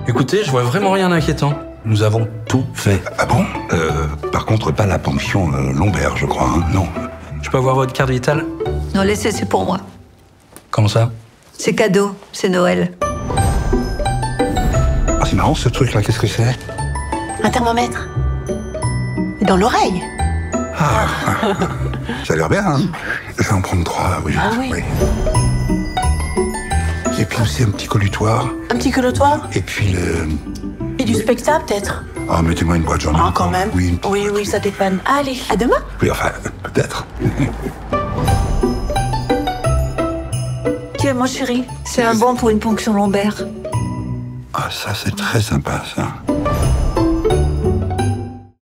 Écoutez, je vois vraiment rien d'inquiétant. Nous avons tout fait. Ah bon? Par contre, pas la ponction lombaire, je crois, hein? Non. Je peux avoir votre carte vitale? Non, laissez, c'est pour moi. Comment ça? C'est cadeau, c'est Noël. Ah, c'est marrant ce truc-là, qu'est-ce que c'est? Un thermomètre. Dans l'oreille. Ah, ça a l'air bien, hein? Je vais en prendre 3, oui. Ah oui. Et puis aussi un petit colutoire. Un petit colotoir. Et puis le... Et du spectacle, peut-être. Ah, mettez-moi une boîte, j'en ai Ah, encore. quand même. Oui, Oui, ça dépanne. Allez, à demain. oui, enfin, peut-être. Tiens, mon chéri, c'est un bon pour une ponction lombaire. Ah, ça, c'est très sympa, ça.